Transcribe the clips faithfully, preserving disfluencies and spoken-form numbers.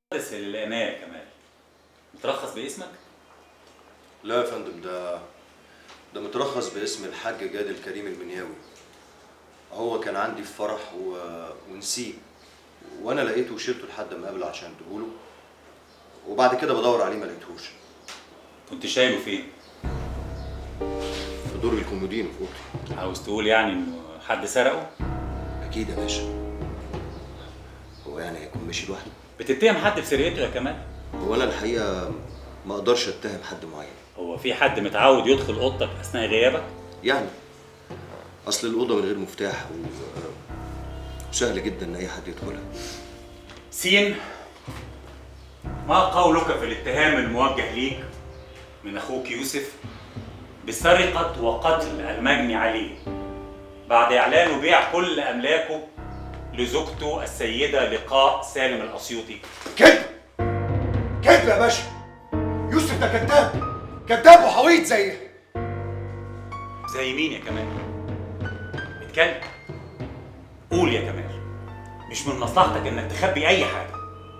المقدس اللي لقيناه يا كمال مترخص باسمك؟ لا يا فندم، ده ده مترخص باسم الحاج جاد الكريم المنياوي. هو كان عندي في فرح و... ونسيه، وانا لقيته وشيلته لحد ما قابله عشان اديهوله، وبعد كده بدور عليه ما لقيتهوش. كنت شايله فين؟ في دور الكومودينو في اوضتي. عاوز تقول يعني انه حد سرقه؟ اكيد يا باشا. هو يعني هيكون ماشي لوحده؟ بتتهم حد بسرقته يا كمال؟ هو انا الحقيقه ما اقدرش اتهم حد معين. هو في حد متعود يدخل اوضتك اثناء غيابك؟ يعني اصل الاوضه من غير مفتاح و... وسهل جدا ان اي حد يدخلها. سين، ما قولك في الاتهام الموجه ليك من اخوك يوسف بسرقه وقتل المجني عليه بعد اعلانه بيع كل املاكه لزوجته السيده لقاء سالم الاسيوطي؟ كذب كذب يا باشا. يوسف ده كذاب كذاب وحويط زي زي مين يا كمال؟ اتكلم، قول يا كمال، مش من مصلحتك انك تخبي اي حاجه.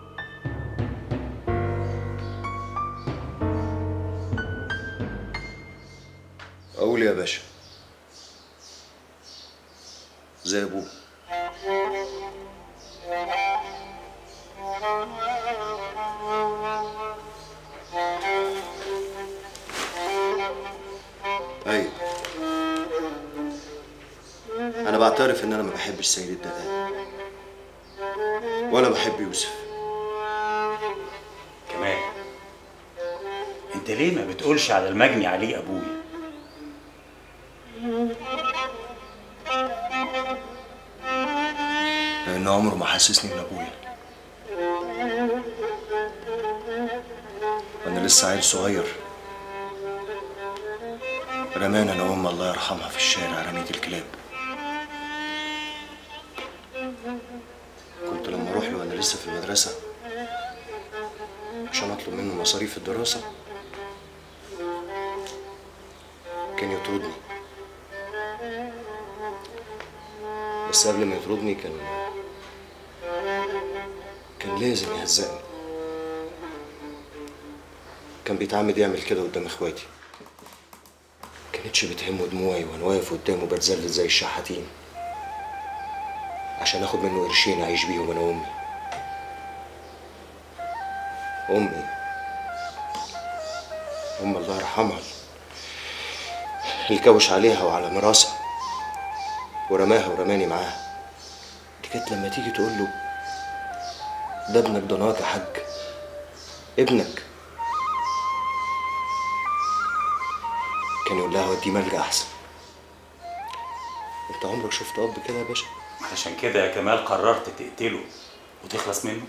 اقول يا باشا زي ابوه. ايوه، انا بعترف ان انا ما بحبش سيد الدقاق ولا بحب يوسف. كمال، انت ليه ما بتقولش على المجني عليه ابويا؟ لأن عمره ما حسسني من أبويا. وأنا لسه عيل صغير رمانا أنا وأمي الله يرحمها في الشارع رمية الكلاب. كنت لما أروح له وأنا لسه في المدرسة عشان أطلب منه مصاريف الدراسة كان يطردني، بس قبل ما يطردني كان كان لازم يهزقني. كان بيتعمد يعمل كده قدام اخواتي. كانتش بتهمه دموعي وانا واقف قدامه بتذلل زي الشحاتين عشان اخد منه قرشين اعيش بيهم انا وامي. امي امي الله يرحمها اللي كوش عليها وعلى مراسها ورماها ورماني معاها. دي كانت لما تيجي تقول له ده ابنك ضناك يا حاج، ابنك، كان يقول لها وديه ملجأ احسن. انت عمرك شفت اب كده يا باشا؟ عشان كده يا كمال قررت تقتله وتخلص منه؟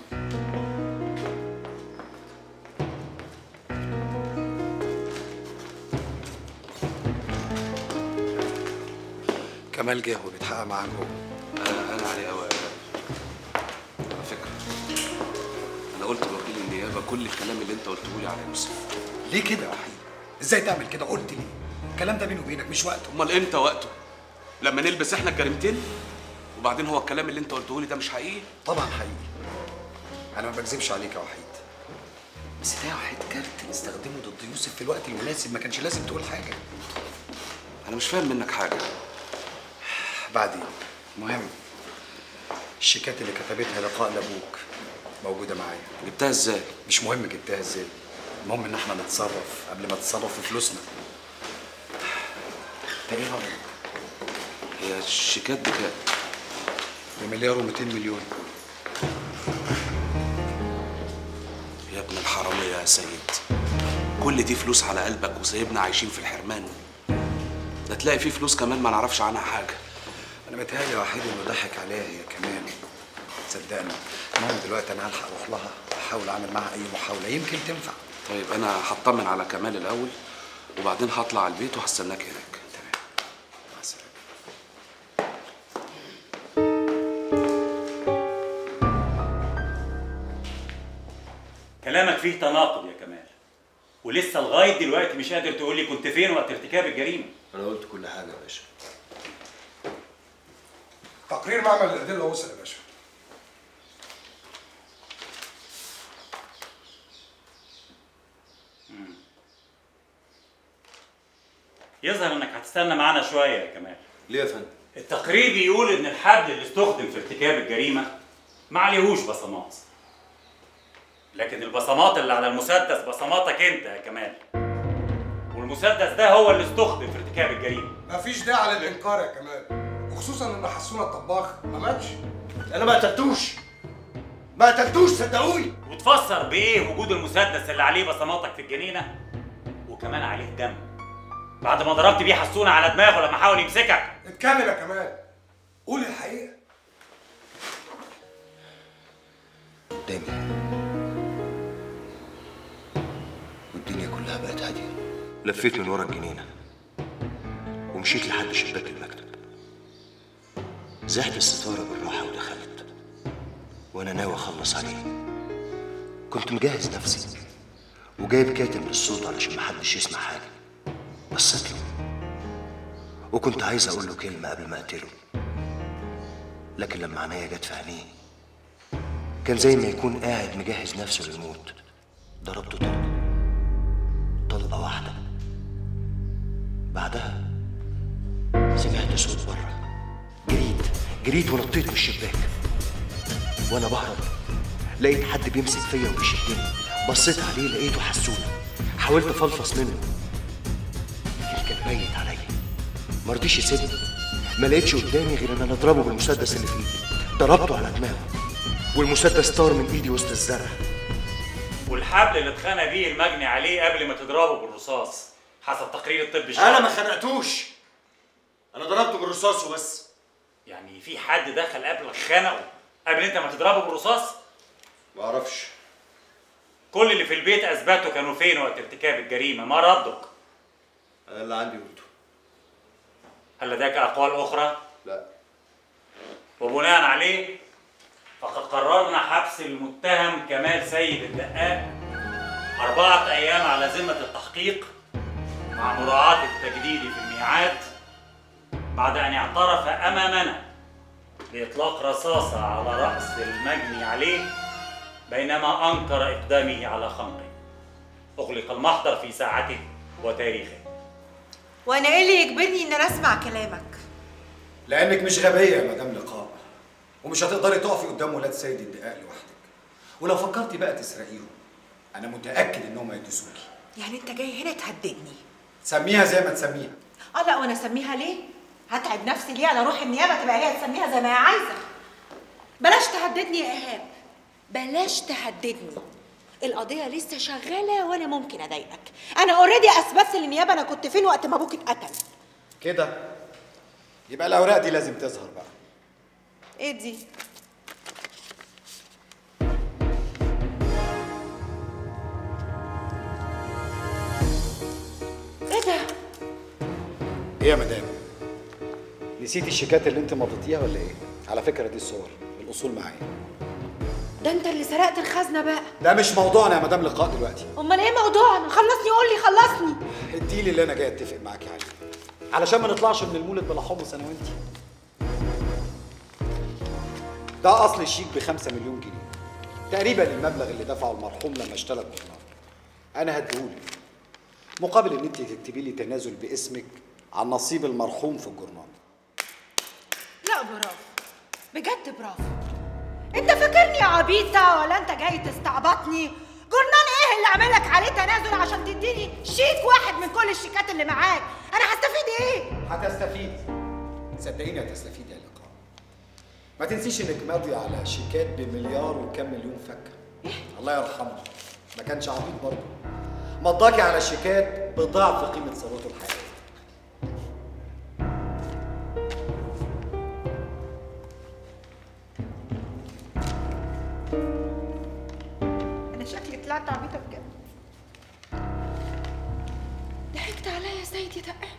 كمال جه وبيتحقق معاه جوه. انا انا عليه قوي على فكره. انا قلت لوكيل النيابه كل الكلام اللي انت قلته لي على يوسف. ليه كده يا وحيد؟ ازاي تعمل كده؟ قلت ليه؟ الكلام ده بيني وبينك مش وقته. امال امتى وقته؟ لما نلبس احنا الجريمتين؟ وبعدين هو الكلام اللي انت قلته لي ده مش حقيقي؟ طبعا حقيقي. انا ما بكذبش عليك يا وحيد، بس ده يا وحيد كارت نستخدمه ضد يوسف في الوقت المناسب، ما كانش لازم تقول حاجه. انا مش فاهم منك حاجه. بعدين مهم، الشيكات اللي كتبتها لقاء لابوك موجوده معايا. جبتها ازاي؟ مش مهم جبتها ازاي، المهم ان احنا نتصرف قبل ما تتصرف في فلوسنا. انت ايه رايك؟ هي الشيكات دي كام؟ بمليار ومئتين مليون. يا ابن الحراميه يا سيد، كل دي فلوس على قلبك وسايبنا عايشين في الحرمان. ده تلاقي فيه فلوس كمان ما نعرفش عنها حاجه. انا متهيألي يا وحيد انه ضحك عليها هي كمان، صدقني. المهم دلوقتي انا هلحق اروح لها احاول اعمل معاها اي محاوله يمكن تنفع. طيب انا هطمن على كمال الاول وبعدين هطلع على البيت وهستناك هناك. تمام، مع السلامه. كلامك فيه تناقض يا كمال، ولسه لغايه دلوقتي مش قادر تقول لي كنت فين وقت ارتكاب الجريمه. انا قلت كل حاجه يا باشا. تقرير معمل الادله وصل يا باشا. يظهر انك هتستنى معانا شويه يا كمال. ليه يا فندم؟ التقرير بيقول ان الحبل اللي استخدم في ارتكاب الجريمه ما عليهوش بصمات، لكن البصمات اللي على المسدس بصماتك انت يا كمال، والمسدس ده هو اللي استخدم في ارتكاب الجريمه. مفيش داعي للانكار يا كمال، وخصوصا ان حسونه الطباخ ما ماتش. انا ما قتلتوش، ما قتلتوش صدقوني. وتفسر بايه وجود المسدس اللي عليه بصماتك في الجنينه وكمان عليه دم بعد ما ضربت بيه حسونه على دماغه لما حاول يمسكك؟ اتكلم يا كمال، قول الحقيقه. قدامي والدنيا كلها بقت هاديه. لفيت من ورا الجنينه ومشيت لحد شباك المكتب، زحت الستاره بالراحه ودخلت وانا ناوي اخلص عليه. كنت مجهز نفسي وجايب كاتم للصوت علشان محدش يسمع حاجه. بصيت له وكنت عايز اقول له كلمه قبل ما اقتله، لكن لما عينيا جت في عينيه كان زي ما يكون قاعد مجهز نفسه للموت. ضربته طلقه طلقه واحده، بعدها سمعت صوت بره. جريت جريت ونطيت من الشباك وانا بهرب لقيت حد بيمسك فيا وبيشدني. بصيت عليه لقيته حسونه، حاولت افلفص منه لكن كان ميت عليا. مرضيش يسيبني، ما لقيتش قدامي غير ان انا اضربه بالمسدس اللي في ايدي. ضربته على دماغه والمسدس طار من ايدي وسط الزرع. والحبل اللي اتخانق بيه المجني عليه قبل ما تضربه بالرصاص حسب تقرير الطب الشرعي. انا ما خنقتوش، انا ضربته بالرصاص وبس. يعني في حد دخل قبلك خنقه قبل انت ما تضربه بالرصاص؟ ما اعرفش. كل اللي في البيت اثبتوا كانوا فين وقت ارتكاب الجريمه، ما ردك. انا اللي عندي قلته. هل لديك اقوال اخرى؟ لا. وبناء عليه فقد قررنا حبس المتهم كمال سيد الدقاق أربعة أيام على ذمة التحقيق مع مراعاة التجديد في الميعاد بعد أن اعترف أمامنا بإطلاق رصاصة على رأس المجني عليه بينما أنكر إقدامه على خنقه. أغلق المحضر في ساعته وتاريخه. وأنا إيه اللي يجبرني إن أنا أسمع كلامك؟ لانك مش غبيه يا مدام لقاء، ومش هتقدري تقفي قدام ولاد سيد الدقاق لوحدك. ولو فكرتي بقى تسرقيهم انا متاكد انهم هيدوسوكي. يعني أنت جاي هنا تهددني؟ سميها زي ما تسميها. اه لا، وانا اسميها ليه؟ هتعب نفسي ليه؟ انا اروح النيابه تبقى هي تسميها زي ما هي عايزه. بلاش تهددني يا ايهاب، بلاش تهددني. القضيه لسه شغاله وانا ممكن اضايقك. انا اوريدي اثبتت للنيابه انا كنت فين وقت ما ابوك اتقتل. كده يبقى الاوراق دي لازم تظهر بقى. ايه دي؟ ايه ده؟ ايه يا مدام؟ نسيتي الشيكات اللي انت مضيتيها ولا ايه؟ على فكره دي الصور، الاصول معايا. ده انت اللي سرقت الخزنه بقى. ده مش موضوعنا يا مدام لقاء دلوقتي. امال ايه موضوعنا؟ خلصني، قول لي خلصني. اديلي اللي انا جاي اتفق معاكي عليه علشان ما نطلعش من المولد بلا حمص انا وانتي. ده اصل الشيك بخمسة مليون جنيه تقريبا المبلغ اللي دفعه المرحوم لما اشترى الجرنان. انا هديهولك مقابل ان انت تكتبي لي تنازل باسمك عن نصيب المرحوم في الجرنان. لا برافو، بجد برافو. انت فاكرني عبيطه ولا انت جاي تستعبطني؟ جرنان ايه اللي اعملك عليه تنازل عشان تديني شيك واحد من كل الشيكات اللي معاك؟ انا هستفيد ايه؟ هتستفيد، صدقيني هتستفيد يا لقاء. ما تنسيش انك ماضي على شيكات بمليار وكم مليون فكه. إيه؟ الله يرحمه ما كانش عبيط برضه، مضاكي على شيكات بضعف قيمه ثروته الحقيقيه. انا شكلي طلعت عبيطه بجد. ضحكت عليا يا سيدي دقاق.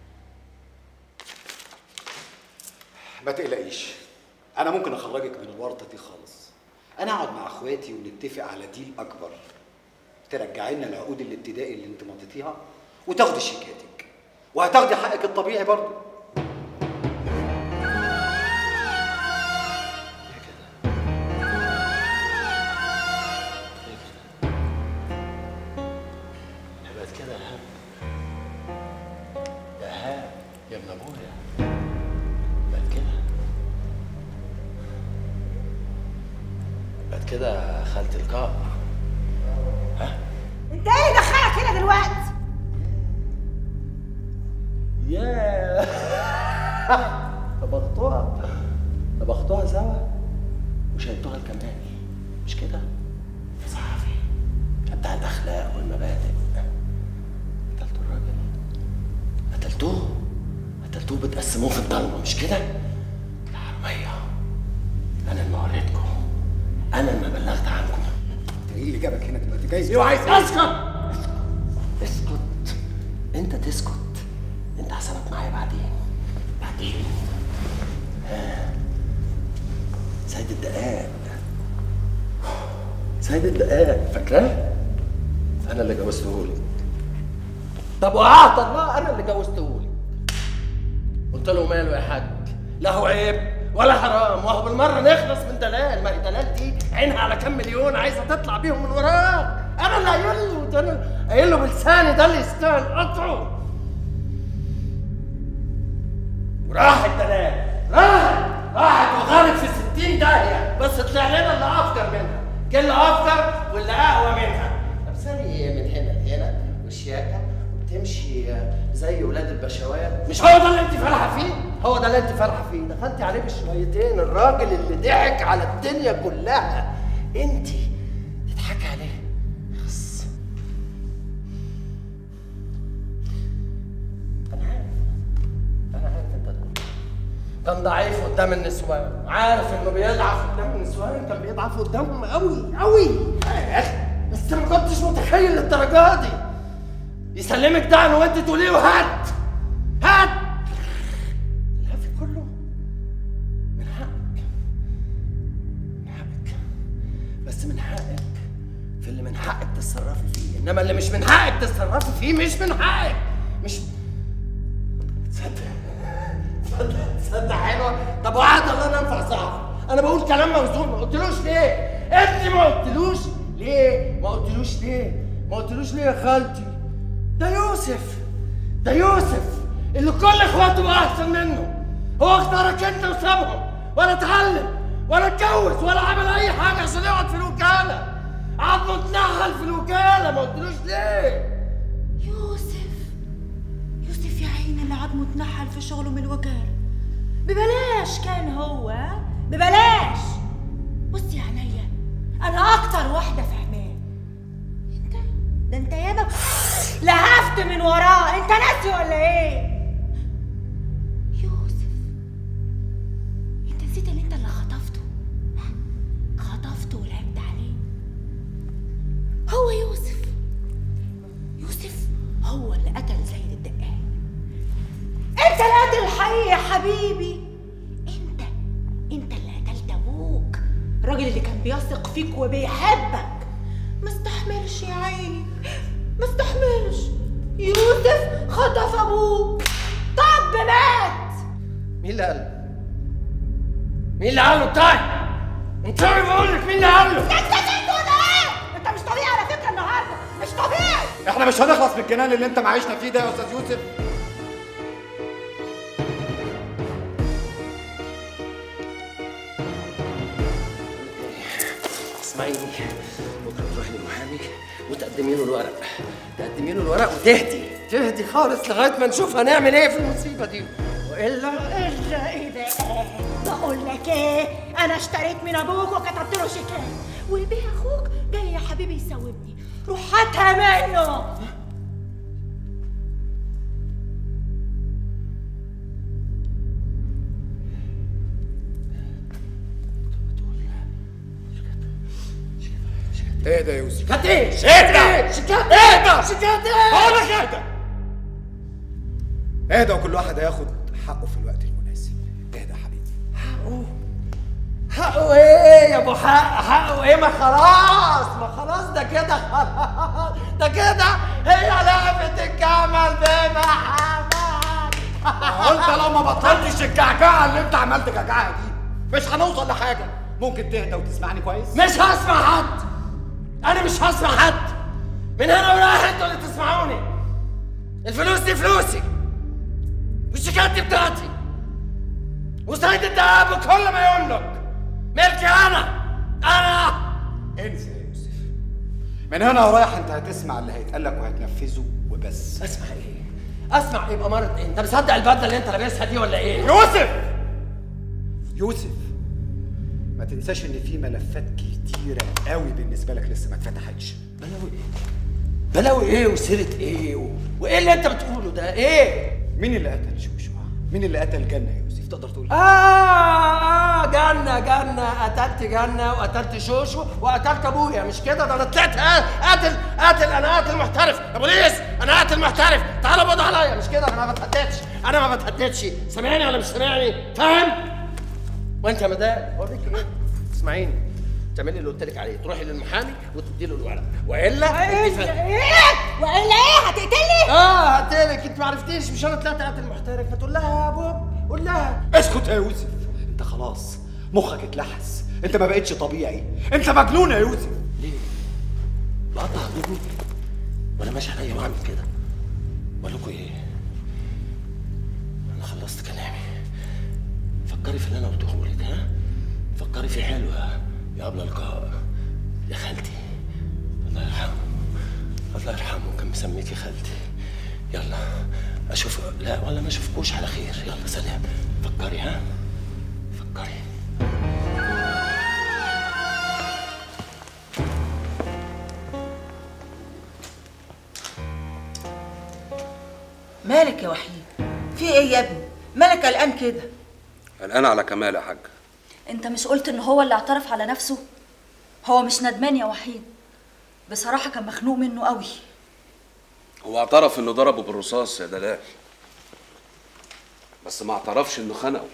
ما تقلقيش، انا ممكن اخرجك من الورطه دي خالص. انا اقعد مع اخواتي ونتفق على ديل اكبر ترجعي لنا العقود الابتدائي اللي انت مضيتيها وتاخدي شيكاتك وهتاخدي حقك الطبيعي برضه. يا ابن ابويا بقت كده بقت كده يا خالة القاء. ها؟ انت ايه اللي دخلك هنا دلوقتي؟ ياه طبختوها طبختوها سوا وشدتوها الكمال مش كده؟ صحفي بتاع الاخلاق والمبادئ. قتلتوا الراجل، قتلتوه قتلتوه بتقسموه في الضلمه مش كده؟ الحراميه انا اللي وريتكم، انا اللي بلغت عنكم. ايه اللي جابك هنا دلوقتي؟ جاي ايوه عايز اسكت اسكت انت تسكت، انت حسابك معايا بعدين بعدين. ها سيد الدقاق سيد الدقاق فاكراه؟ انا اللي جوزتهولك. طب وقعت الله انا اللي جوزتهولك. قلت له ماله يا حاج؟ لا هو عيب ولا حرام، وهو بالمره نخلص من دلال. ما هي دلال دي عينها على كام مليون عايزه تطلع بيهم من وراك. انا اللي قايل له ده، انا قايل له بلساني ده اللي يستاهل قطعه. وراحت دلال راحت راحت وغارت في ستين داهيه، بس طلع لنا اللي افجر منها. كان اللي افجر واللي اقوى منها. لابساني من هنا لهنا وشياكه وبتمشي زي ولاد البشوات. مش هو ده اللي انت فرحه فيه؟ هو ده اللي انت فرحه فيه. دخلتي عليه بشويتين، الراجل اللي ضحك على الدنيا كلها انت تضحكي عليه. خص انا عارف انا عارف انت كان ضعيف قدام النسوان، عارف انه بيضعف قدام النسوان، كان بيضعف قدامهم قوي قوي يا اخي، بس ما كنتش متخيل للدرجه دي. يسلمك دقن وانت تقولي له هات هات. الهفي كله من حقك من حقك بس من حقك في اللي من حقك تتصرفي فيه، انما اللي مش من حقك تتصرفي فيه مش من حقك. مش تصدق تصدق تصدق حلوه. طب وعد الله انا انفع صعب، انا بقول كلام موزون. ما قلتلوش ليه؟ انت ما قلتلوش ليه؟ ما قلتلوش ليه؟ ما قلتلوش ليه يا خالتي؟ ده يوسف ده يوسف اللي كل اخواته بقى احسن منه. هو اختارك انت وسابهم، ولا اتعلم ولا اتجوز ولا عمل اي حاجه عشان يقعد في الوكاله. قعد متنحل في الوكاله. ما قلتلوش ليه؟ يوسف يوسف يا عيني اللي قعد متنحل في شغله من الوكاله ببلاش. كان هو ببلاش. بصي يا عينيا انا اكتر واحده فاهماه. انت ده انت ياما لهفت من وراه. انت ناسي ولا ايه؟ يوسف انت نسيت ان انت اللي خطفته خطفته ولعبت عليه. هو يوسف يوسف هو اللي قتل سيد الدقاق. انت القاتل الحقيقي يا حبيبي. انت انت اللي قتلت ابوك، الراجل اللي كان بيثق فيك وبيحبك. ما استحملش يا عيني ما استحملش. يوسف خطف ابوك. طب مات. مين اللي قال؟ مين اللي قاله؟ طيب انت بقول لك مين اللي قاله؟ انت نسيت ولا ايه؟ انت مش طبيعي على فكره النهارده، مش طبيعي. احنا مش هنخلص من الجنان اللي انت معيشنا فيه ده يا استاذ يوسف. اسمعيني، بكره تروحي للمحامي وتقدمي له الورق، تقدمي له الورق وتهدي تهدي خالص لغايه ما نشوف هنعمل ايه في المصيبه دي. والا الا ايه ده؟ بقول لك ايه، انا اشتريت من ابوك وكتبت له شيكات، والبيه اخوك جاي يا حبيبي يساومني. روح هاتها منه. اهدى يا يوسف. شيكات ايه؟ شيكات ايه؟ شيكات ايه؟ شيكات ايه؟ بقول لك اهدى اهدى وكل واحد هياخد حقه في الوقت المناسب. اهدى يا حبيبي. حقه حقه ايه يا ابو حق؟ حقه ايه؟ ما خلاص ما خلاص ده كده خلاص ده كده هي لعبة الجمل بمحمد. قلت لو ما بطلتش الجعجعه اللي انت عملت جعجعه دي مش هنوصل لحاجه. ممكن تهدى وتسمعني كويس؟ مش هسمع حد، انا مش هسمع حد من هنا ورايح. انتوا اللي تسمعوني. الفلوس دي فلوسي والشيكات الشيكات بتاعتي وسيد الدهب كل ما يملك ملكي انا انا انسى يا يوسف، من هنا ورايح انت هتسمع اللي هيتقال لك وهتنفذه وبس. اسمع ايه؟ اسمع ايه بأمارة ايه؟ انت مصدق البدله اللي انت لابسها دي ولا ايه؟ يوسف يوسف ما تنساش ان في ملفات كتيره قوي بالنسبه لك لسه ما اتفتحتش. بلاوي ايه؟ بلاوي ايه وسيره ايه و... وايه اللي انت بتقوله ده؟ ايه؟ مين اللي قتل شوشو؟ مين اللي قتل جنة يا يوسف؟ تقدر تقول؟ آه آه جنة جنة قتلت جنة وقتلت شوشو وقتلت أبويا، مش كده؟ ده أنا طلعت قاتل قاتل أنا قاتل محترف يا بوليس، أنا قاتل محترف، تعالوا قبضوا عليا، مش كده؟ أنا ما بتهددش، أنا ما بتهددش، سامعني ولا مش سامعني؟ فاهم؟ وأنت يا مدام أوريك إيه؟ اسمعيني، تعملي اللي قلت لك عليه، تروحي للمحامي وتدي له الورق، والا ايه والا ايه هتقتلني؟ اه هقتلك، انت ما عرفتيش، مش انا طلعت قاتل محترف، فتقول لها يا بوب قول لها. اسكت يا يوسف، انت خلاص مخك اتلحس، انت ما بقتش طبيعي، انت مجنون يا يوسف. ليه؟ بقطع هدومي وانا ماشي عليا واعمل كده؟ بقول لكم ايه؟ انا خلصت كلامي، فكري في اللي انا قلته لك، ها؟ فكري في حلوه يا قبل لقاء يا خالتي، الله يرحمه الله يرحمه كان مسميكي خالتي. يلا اشوف، لا ولا ما اشوفكوش على خير، يلا سلام. فكري ها فكري. مالك يا وحيد؟ في ايه يا ابني؟ مالك قلقان كده؟ قلقان على كمال يا حاج. انت مش قلت ان هو اللي اعترف على نفسه؟ هو مش ندمان يا وحيد، بصراحة كان مخنوق منه قوي. هو اعترف انه ضربه بالرصاص يا دلال، بس ما اعترفش انه خنقه.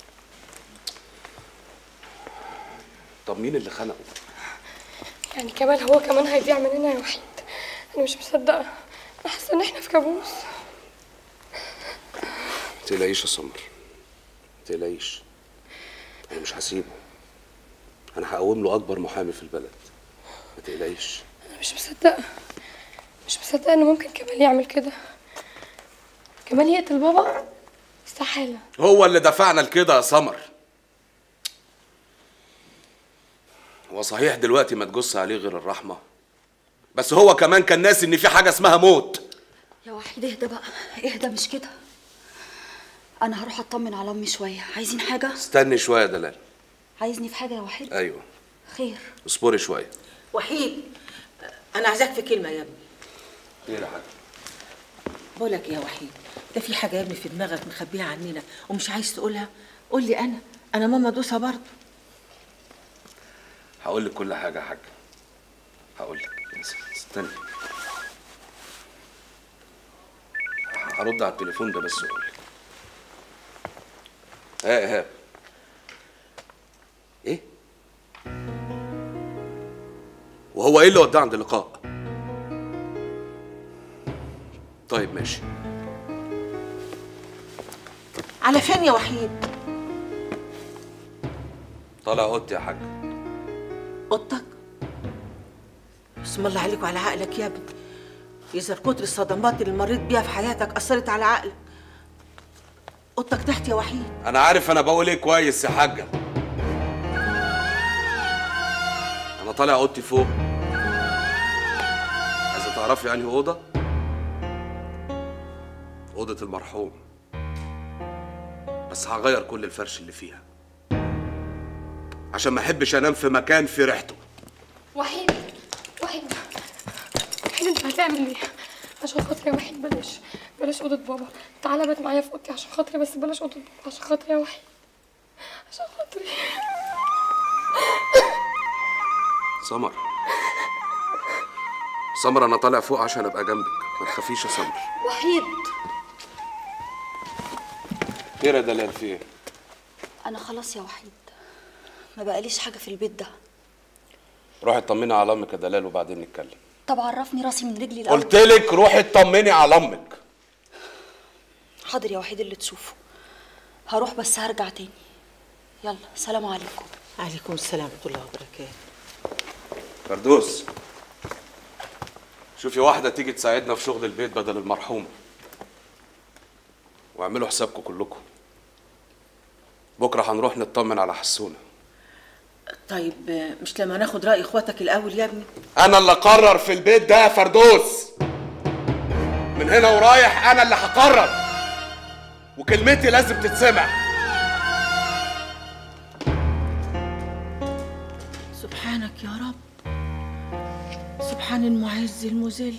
طب مين اللي خنقه؟ يعني كمال هو كمان هيضيع مننا يا وحيد؟ انا مش مصدقه، انا حاسه ان احنا في كابوس. ما تقلقيش يا سمر، ما تقلقيش، انا مش هسيبه، انا هقوم له اكبر محامي في البلد، ما تقلقيش. انا مش مصدقه مش مصدقه ان ممكن كمال يعمل كده، كمال يقتل بابا؟ استحاله. هو اللي دفعنا لكده يا سمر. هو صحيح دلوقتي ما تجص عليه غير الرحمه، بس هو كمان كان ناسي ان في حاجه اسمها موت. يا وحيد اهدى بقى، اهدى، مش كده. انا هروح اطمن على امي شويه. عايزين حاجه؟ استني شويه يا دلال. عايزني في حاجه يا وحيد؟ ايوه. خير. اصبري شويه. وحيد انا عايزاك في كلمه يا ابني. ايه يا حاج؟ بقول لك ايه يا وحيد، ده في حاجه يا ابني في دماغك مخبيها عننا ومش عايز تقولها؟ قول لي انا انا ماما دوسه برضه. هقول لك كل حاجه يا حاج، هقول لك، استني هرد على التليفون ده بس واقول لك. ايه ايهاب؟ ايه؟ وهو ايه اللي وداه عند اللقاء؟ طيب ماشي. على فين يا وحيد؟ طالع اوضتي يا حاج. اوضتك؟ بسم الله عليك وعلى عقلك يا ابني. يظهر كتر الصدمات اللي مريت بيها في حياتك اثرت على عقلك. اوضتك تحت يا وحيد. انا عارف انا بقول ايه كويس يا حاجه. انا طالع اوضتي فوق. عايزه تعرفي يعني اوضه؟ اوضه المرحوم، بس هغير كل الفرش اللي فيها عشان ما احبش انام في مكان في ريحته. وحيد وحيد وحيد انت هتعمل ايه؟ عشان خاطري يا وحيد بلاش بلاش اوضه بابا، تعالى بات معايا في اوضتي عشان خاطري، بس بلاش اوضه بابا عشان خاطري يا وحيد، عشان خاطري. سمر سمر انا طالع فوق عشان ابقى جنبك، ما تخافيش يا سمر. وحيد خير يا دلال، في ايه؟ انا خلاص يا وحيد، ما بقاليش حاجه في البيت ده. روحي اطمني على امك يا دلال وبعدين نتكلم. طب عرفني راسي من رجلي الاول. قلت لك روحي اطمني على امك. حاضر يا وحيد اللي تشوفه، هروح بس هرجع تاني. يلا سلام عليكم. عليكم السلام ورحمه الله وبركاته. فردوس، شوفي واحده تيجي تساعدنا في شغل البيت بدل المرحوم، واعملوا حسابكم كلكم. بكره هنروح نطمن على حسونه. طيب مش لما ناخد رأي اخواتك الاول يا ابني؟ انا اللي اقرر في البيت ده يا فردوس. من هنا ورايح انا اللي هقرر، وكلمتي لازم تتسمع. سبحانك يا رب، سبحان المعز المذل.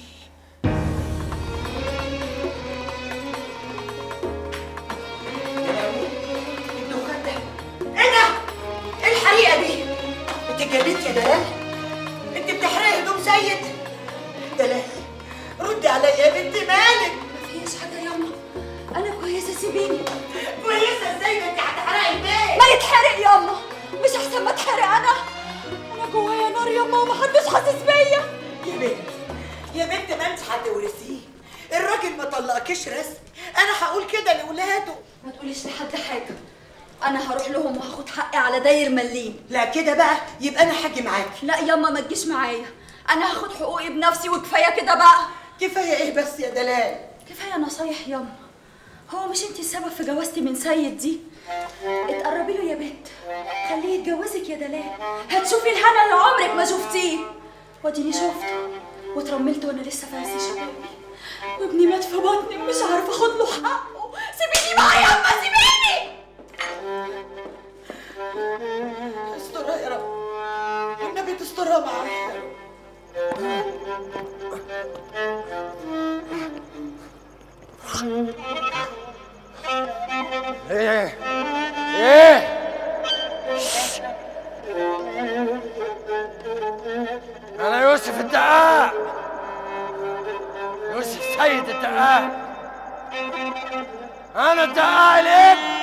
الحريقه دي انت اتجننتي يا دلال؟ انت بتحرقي هدوم سيد؟ دلال ردي عليا يا بنتي، مالك؟ مفيش حاجه ياما، انا كويسه سيبيني. كويسه ازاي ما انت هتحرقي البيت؟ ما يتحرق ياما، مش احسن ما اتحرق انا؟ انا جوايا نار ياما ومحدش حاسس بيا. يا بنت يا بنت ما انت هتورثيه، الراجل ما طلقكيش رسمي، انا هقول كده لاولاده. ما تقوليش لحد حاجه، انا هروح لهم وهاخد حقي على داير مليم. لا كده بقى يبقى انا هاجي معاكي. لا ياما ما تجيش معايا، انا هاخد حقوقي بنفسي وكفايه كده بقى. كفايه ايه بس يا دلال؟ كفايه نصايح ياما. هو مش انتي السبب في جوازتي من سيد دي؟ اتقربي له يا بنت، خليه يتجوزك يا دلال، هتشوفي الهنا اللي عمرك ما شفتيه. واديني شفته واترملت وانا لسه في عز شبابي، وابني مات في بطني ومش عارفه اخد له حقه. سيبيني معايا يا اما، سيبيني. استرها يا رب، والنبي تسترها معايا. ايه ايه انا يوسف الدقاق، يوسف سيد الدقاق، انا الدقاق الابن.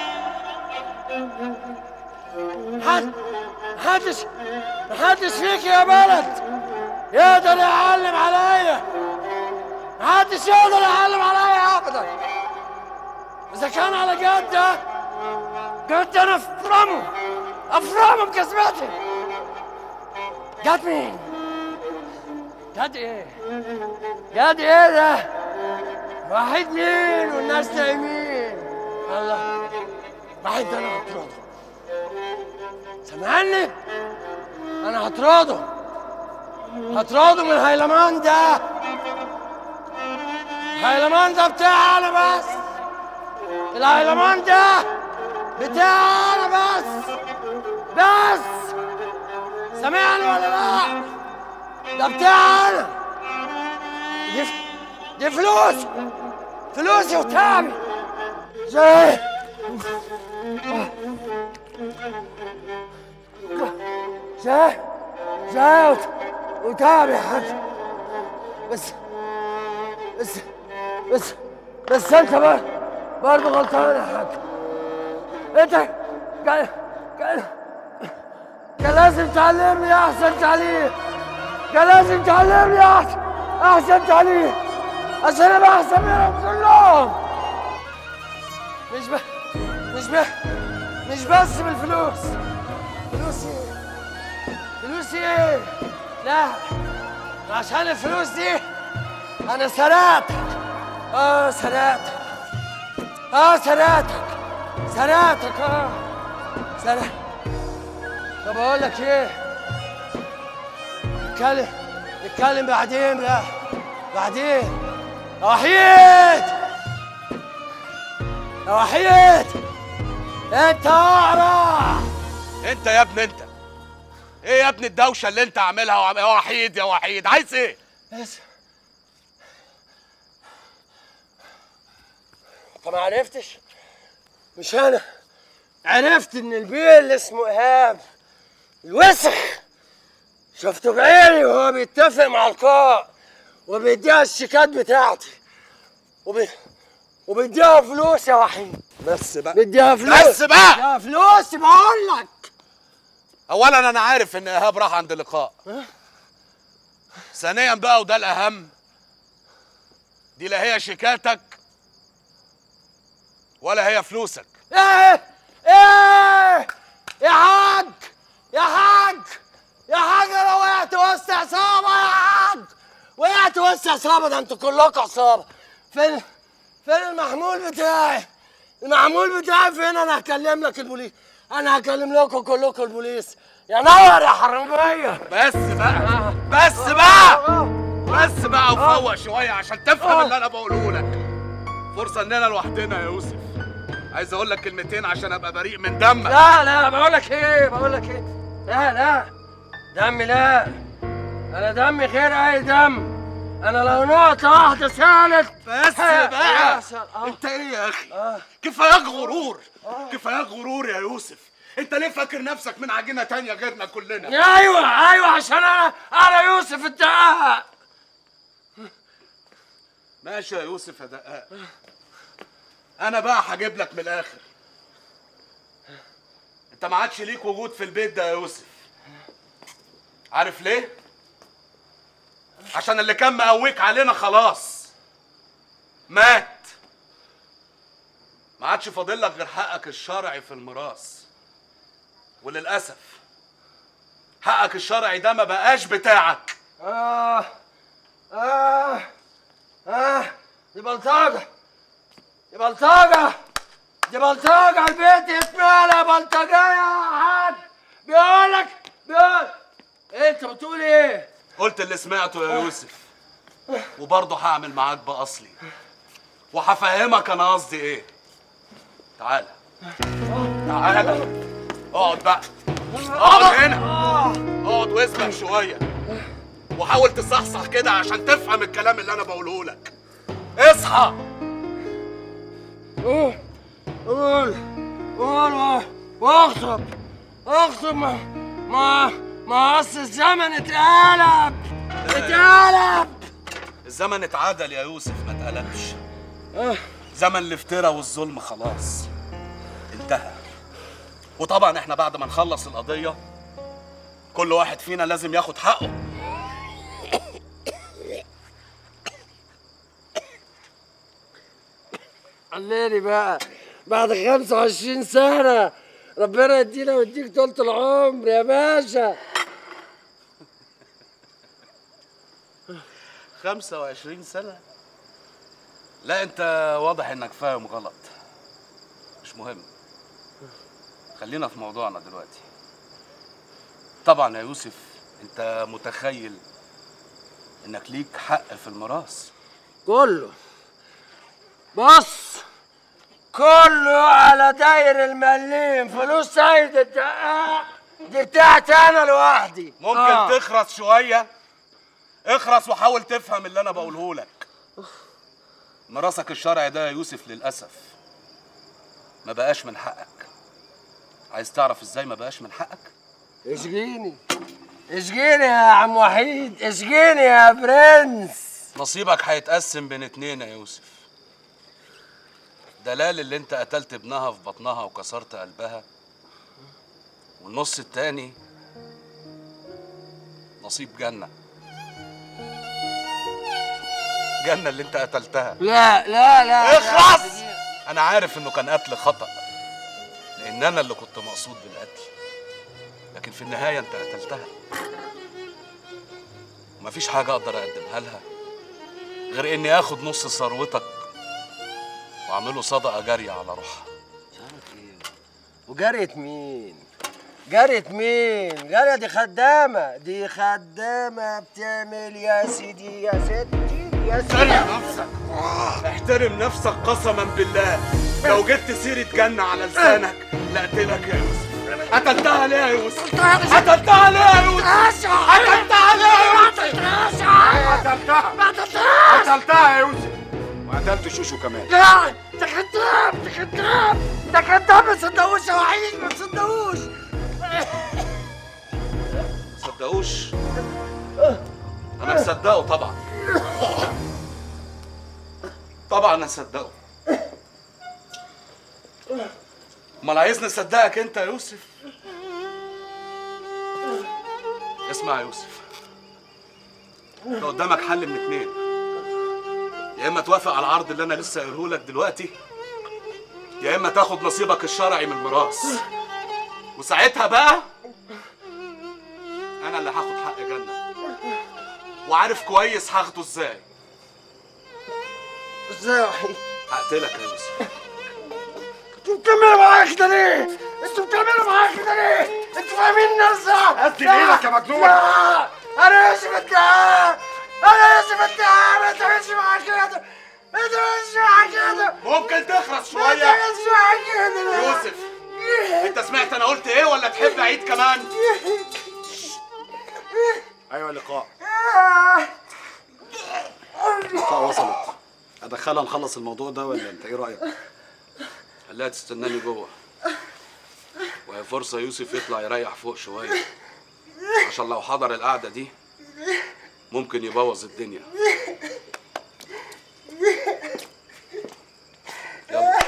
حد محدش محدش فيك يا بلد يقدر يعلم عليا، محدش يقدر يعلم عليا ابدا. اذا كان على جد ده جد انا افرمه افرمه بجزمتي. جد مين؟ جد ايه؟ جد ايه ده؟ واحد مين والناس نايمين؟ الله، واحد ده انا هطرده. سامعني؟ انا هطرده هطرده من هيلمان ده. هيلمان ده بتاعي انا بس، الهيلمان ده بتاعي انا بس بس. سامعني ولا لا؟ ده بتاعي انا. دي دي فلوس فلوسي وتعبي. زي زي زي وتعبي يا حاج. بس بس بس بس انت برضه غلطان يا حاج. انت كان كان كان لازم تعلمني احسن تعليم، كان لازم تعلمني احسن احسن تعليم عشان ابقى احسن منهم كلهم. مش ب... مش ب... مش بس بالفلوس. فلوسي ايه؟ فلوسي ايه؟ لا، عشان الفلوس دي انا سرقتك. اه سرقتك اه سرقتك سرقتك اه سرقتك. طب اقول لك ايه؟ نتكلم نتكلم بعدين بقى، بعدين. يا وحيد يا وحيد انت اقرع. انت يا ابني انت ايه يا ابني الدوشه اللي انت عاملها وعم... يا وحيد يا وحيد عايز ايه؟ بس انت ما عرفتش؟ مش انا عرفت ان البيه اللي اسمه ايهاب الوسخ شفته بعيني وهو بيتفق مع القاء وبيديها الشيكات بتاعتي وبي... وبيديها فلوس يا وحيد. بس بقى بيديها فلوس بس بقى بيديها فلوس بقول لك. اولا انا عارف ان ايهاب راح عند لقاء. ثانيا بقى وده الاهم، دي لا هي شيكاتك ولا هي فلوسك. ايه ايه يا حاج يا حاج يا حاج انا وقعت وسط عصابه يا حاج، وقعت وسط عصابه. ده انتوا كلكم عصابه. فين فين المحمول بتاعي؟ المعمول بتاعي فين؟ انا هكلم لك البوليس، انا هكلم لكم كلكم البوليس. يا نور يا حراميه. بس بقى بس بقى بس بقى وفوق شويه عشان تفهم اللي انا بقوله لك. فرصه اننا لوحدنا يا يوسف. عايز اقول لك كلمتين عشان ابقى بريء من دمك. لا لا بقول لك ايه بقول لك ايه لا لا دمي لا، انا دمي غير اي دم. انا لو نقطه واحده سالت بس بقى. انت ايه يا اخي؟ كفاياك غرور، كفاياك غرور يا يوسف. انت ليه فاكر نفسك من عجينه تانية غيرنا كلنا؟ ايوه ايوه عشان انا انا يوسف الدقاق. ماشي يا يوسف يا دقاق، انا بقى هجيب لك من الاخر. انت ما عادش ليك وجود في البيت ده يا يوسف. عارف ليه؟ عشان اللي كان مقويك علينا خلاص مات. ما عادش فاضل لك غير حقك الشرعي في الميراث، وللاسف حقك الشرعي ده ما بقاش بتاعك. اه اه اه دي بلطجه، دي بلطجه، دي بلطجه. البيت يتملى بلطجيه يا حاج. بيقول لك بيقول ايه؟ انت بتقول ايه؟ قلت اللي سمعته يا يوسف، وبرضه هعمل معاك بأصلي وهفهمك انا قصدي ايه. تعالى تعالى اقعد بقى، اقعد هنا، اقعد واسمع شويه وحاول تصحصح كده عشان تفهم الكلام اللي انا بقوله لك. اصحى. قول قول قول واخطب اخطب. ما ما ما اصل الزمن اتقلب اتقلب. الزمن اتعدل يا يوسف، ما اتقلبش. زمن الافتراء والظلم خلاص انتهى. وطبعا احنا بعد ما نخلص القضيه كل واحد فينا لازم ياخد حقه. عليني بقى بعد خمسة وعشرين سنة، ربنا يدينا ويديك طولة العمر يا باشا. خمسة وعشرين سنة؟ لا انت واضح انك فاهم غلط. مش مهم، خلينا في موضوعنا دلوقتي. طبعا يا يوسف انت متخيل انك ليك حق في الميراث كله. بص كله على داير المليم. فلوس سيد الدقاق دي بتاعتي انا لوحدي. ممكن آه. تخرس شويه؟ اخرس وحاول تفهم اللي انا بقوله لك. ميراثك الشرعي ده يا يوسف للاسف ما بقاش من حقك. عايز تعرف ازاي ما بقاش من حقك؟ اشجيني اشجيني يا عم وحيد، اشجيني يا برنس. نصيبك هيتقسم بين اتنين يا يوسف. دلال اللي انت قتلت ابنها في بطنها وكسرت قلبها، والنص التاني نصيب جنة. جنة اللي انت قتلتها. لا لا لا اخرس. انا عارف انه كان قتل خطأ لان انا اللي كنت مقصود بالقتل، لكن في النهاية انت قتلتها. ومفيش حاجة اقدر اقدمها لها غير اني اخد نص ثروتك واعمله صدقة جارية على روحها. وجارية مين؟ جارية مين؟ جارية دي خدامة، دي خدامة بتعمل يا سيدي يا ستي يا سيدي. احترم نفسك، احترم نفسك قسما بالله. لو جبت سيرة جنة على لسانك لقتلك يا يوسف. قتلتها ليه يا يوسف؟ قتلتها ليه يا يوسف؟ قتلتها ليه يا يوسف؟ قتلتها قتلتها يا يوسف، وقتلت شوشو كمان. لا ده كداب، ده كداب، ده كداب. ما تصدقوش يا وحيد، ما تصدقوش. ما تصدقوش؟ انا مصدقه طبعا، طبعا اصدقه. امال عايزني اصدقك انت يا يوسف؟ اسمع يا يوسف، انت قدامك حل من اتنين. يا اما توافق على العرض اللي انا لسه قايله لك دلوقتي، يا اما تاخد نصيبك الشرعي من الميراث. وساعتها بقى انا اللي هاخد حق جنة، وعارف كويس هاخده ازاي. ازاي يا وحيد؟ هقتلك يا يوسف. انتوا بتعملوا معايا كده ليه؟ انتوا بتعملوا معايا كده ليه؟ انتوا فاهمين نفسك؟ قد ايدك يا مجنون. لا انا يوسف اتهام، انا يوسف اتهام، ما تعملش معايا كده، ما تعملش معايا كده. ممكن تخرس ما شويه؟ تعملش معايا كده يوسف انت سمعت انا قلت ايه ولا تحب اعيد كمان؟ ايوه لقاء. لقاء وصلت. ادخلها نخلص الموضوع ده ولا انت ايه رايك؟ خليها تستناني جوه، وهي فرصه يوسف يطلع يريح فوق شويه، عشان لو حضر القعده دي ممكن يبوظ الدنيا. يلا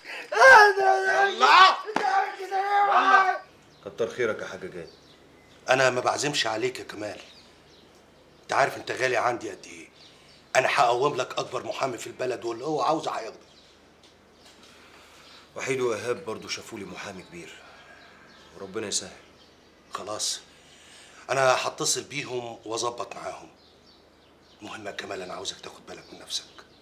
يلا يلا. كتر خيرك يا حاج جاد. انا ما بعزمش عليك يا كمال، انت عارف انت غالي عندي قد ايه. انا هقوم لك اكبر محامي في البلد واللي هو عاوزه هياخده. وحيد وايهاب برضه شافوا لي محامي كبير وربنا يسهل. خلاص انا هتصل بيهم واظبط معاهم. المهم يا كمال انا عاوزك تاخد بالك من نفسك.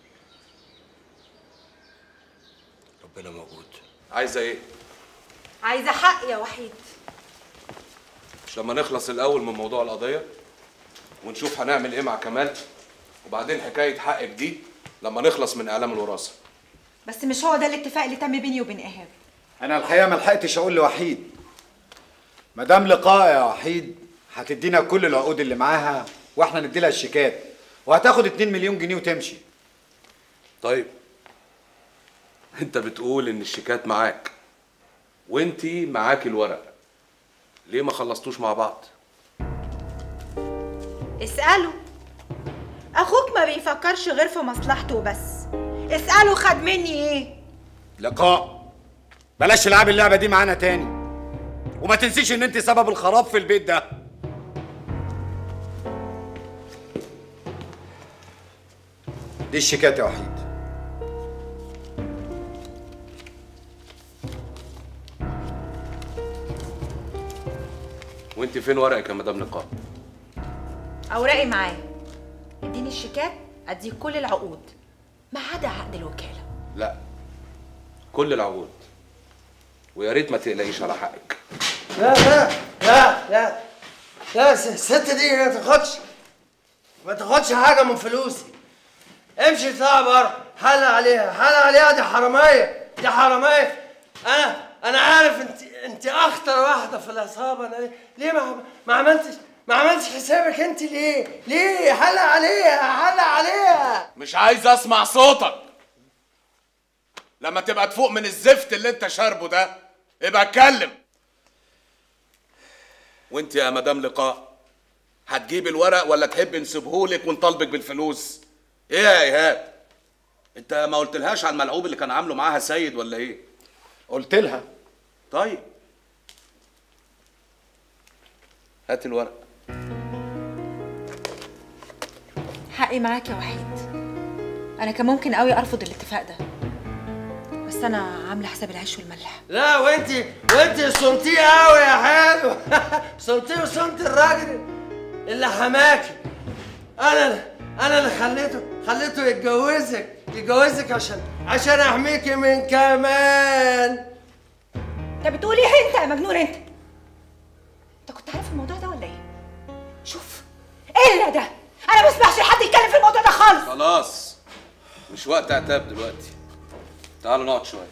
ربنا موجود. عايزه ايه؟ عايزه حق يا وحيد. مش لما نخلص الاول من موضوع القضيه ونشوف هنعمل ايه مع كمال، وبعدين حكايه حقك دي لما نخلص من اعلام الوراثه. بس مش هو ده الاتفاق اللي تم بيني وبين ايهاب. انا الحقيقه ما لحقتش اقول لوحيد. مدام لقاء يا وحيد هتدينا كل العقود اللي معاها واحنا ندي لها الشيكات، وهتاخد اتنين مليون جنيه وتمشي. طيب انت بتقول ان الشيكات معاك وانتي معاكي الورق، ليه ما خلصتوش مع بعض؟ اسأله. اخوك ما بيفكرش غير في مصلحته وبس. اسأله خد مني ايه؟ لقاء بلاش تلعبي اللعبه دي معانا تاني، وما تنسيش ان انت سبب الخراب في البيت ده. دي الشيكات يا وحيد. وانت فين ورقك يا مدام لقاء؟ اوراقي معايا. اديني الشيكات اديك كل العقود ما عدا عقد الوكاله. لا كل العقود، ويا ريت ما تقلقيش على حقك. لا لا لا لا لا الست دي ما تاخدش ما تاخدش حاجه من فلوسي. امشي اطلع بره. حل عليها حل عليها، دي حراميه دي حراميه. انا انا عارف انت انت اخطر واحده في العصابه. انا ليه ما ما عملتش ما عملتش حسابك انت ليه؟ ليه؟ حل عليها حل عليها. مش عايز اسمع صوتك. لما تبقى تفوق من الزفت اللي انت شاربه ده ابقى اتكلم. وانت يا مدام لقاء هتجيب الورق ولا تحب نسيبهولك ونطالبك بالفلوس؟ ايه يا ايهاب؟ انت ما قلتلهاش على الملعوب اللي كان عامله معاها سيد ولا ايه؟ قلت لها. طيب هات الورق. حقي معاك يا وحيد. انا كان ممكن قوي ارفض الاتفاق ده، بس انا عامله حساب العيش والملح. لا وانت وانت صمتيه قوي يا حلو. صمتيه وصمت الراجل اللي حماكي. انا انا اللي خليته خليته يتجوزك يتجوزك عشان عشان احميكي من كمان. انت بتقول ايه انت يا مجنون انت؟ انت كنت عارف الموضوع ده ولا ايه؟ شوف الا ده انا ما بسمعش حد يتكلم في الموضوع ده خالص. خلاص مش وقت عتاب دلوقتي، تعالوا نقعد شويه.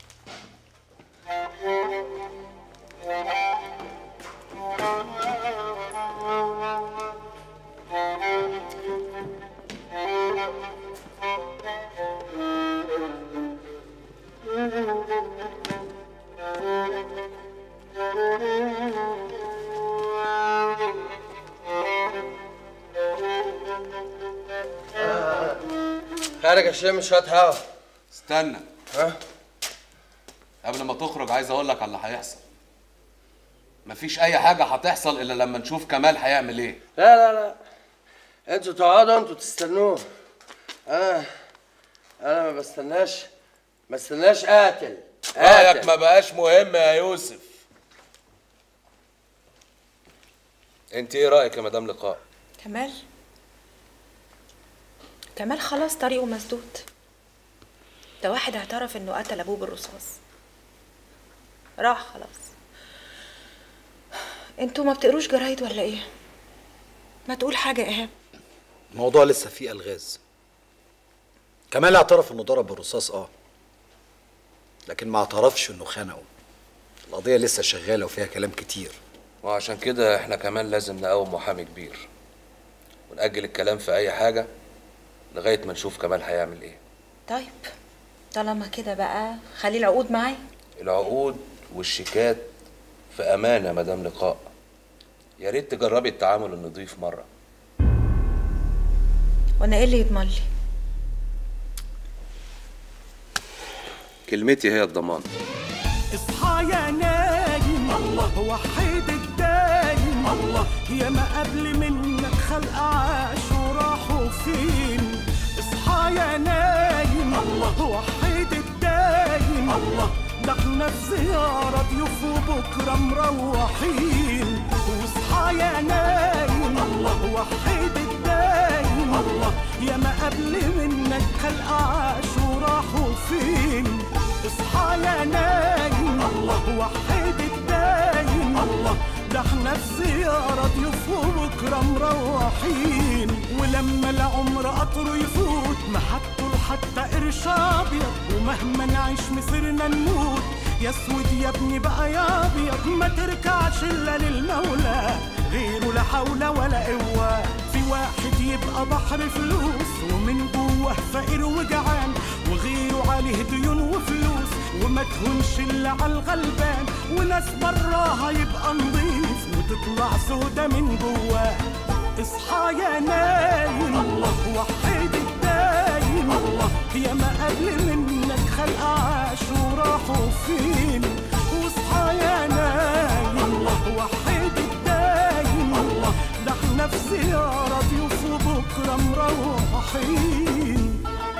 خارج اشم شويه هوا. استنى ها؟ قبل ما تخرج عايز اقول لك على اللي هيحصل. مفيش اي حاجه هتحصل الا لما نشوف كمال هيعمل ايه. لا لا لا انتوا تقعدوا انتوا تستنوه. انا انا ما بستناش ما بستناش قاتل. رايك ما بقاش مهم يا يوسف. انت ايه رايك يا مدام لقاء؟ كمال كمال خلاص طريقه مسدود. ده واحد اعترف انه قتل ابوه بالرصاص، راح خلاص. انتوا ما بتقروش جرايد ولا ايه؟ ما تقول حاجه يا ايهاب. الموضوع لسه فيه الغاز. كمال اعترف انه ضرب بالرصاص اه، لكن ما اعترفش انه خنقه. القضيه لسه شغاله وفيها كلام كتير، وعشان كده احنا كمان لازم نقوم محامي كبير ونأجل الكلام في اي حاجه لغايه ما نشوف كمال هيعمل ايه. طيب طالما كده بقى خلي العقود معايا. العقود والشيكات في امانه مدام لقاء، يا ريت تجربي التعامل النظيف مره. وانا ايه اللي يضمن لي؟ كلمتي هي الضمان. اصحى يا نايم الله وحيد الدايم الله، يا ما قبل منك خلق عاش وراحوا فين. اصحى يا نايم الله وحيد الدايم الله، ده احنا في زيارة ضيوف وبكرة مروحين. واصحى يا نايم الله وحيد الدايم الله، يا ما قبل منك خلق عاش وراحوا فين. اصحى يا نايم الله وحيد الدايم الله، ده احنا في زيارة ضيوف وبكرة مروحين. ولما العمر قطره يفوت محطه لحتى قرش ابيض، ومهما نعيش مصيرنا نموت يا اسود يا ابني بقى يا ابيض. ما تركعش الا للمولى غيره لا حول ولا قوه. في واحد يبقى بحر فلوس ومن جوه فقير وجعان، وغيره عليه ديون وفلوس وما تهونش الا على الغلبان. وناس براها يبقى نضيف وتطلع سودا من جواه. اصحى يا نايم الله وحيد الدايم الله، يا ما قبل منك خلق عاش وراحوا فين. واصحى يا نايم الله وحيد الدايم الله، ده احنا في زيارة ضيوف وبكرة مروحين.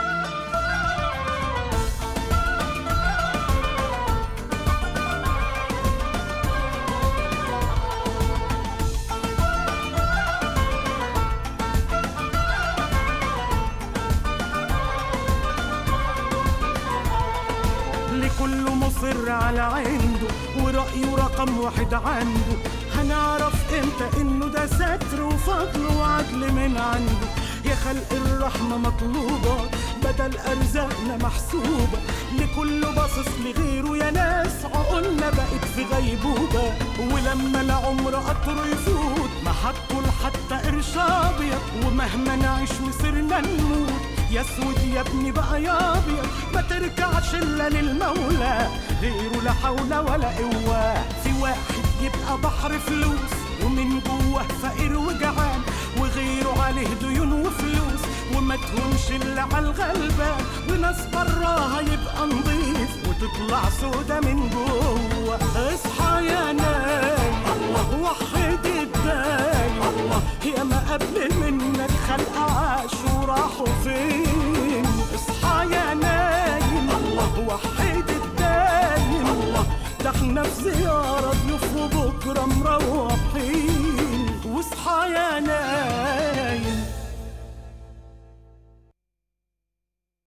كله مصر على عنده ورأيه رقم واحد عنده. هنعرف امتى انه ده ستر وفضل وعدل من عنده. يا خلق الرحمة مطلوبة بدل أرزاقنا محسوبة، لكله باصص لغيره يا ناس عقولنا بقت في غيبوبة. ولما العمر قطره يفوت محطه لحتى قرش أبيض، ومهما نعيش مصيرنا نموت يا اسود يا ابني بقى يا ابيض. ما تركعش الا للمولى غيره لا حول ولا قوه. في واحد يبقى بحر فلوس ومن جوه فقير وجعان، وغيره عليه ديون وفلوس وما تهونش الا على الغلبان. وناس براها يبقى نضيف وتطلع سودا من جوه. اصحى يا نايم الله وحيد الدايم الله، يا ما قبل منك خلق عاش وراحوا فين. اصحى يا نايم الله وحيد الدايم الله، ده احنا في زيارة ضيوف وبكرة مروحين. واصحى يا نايم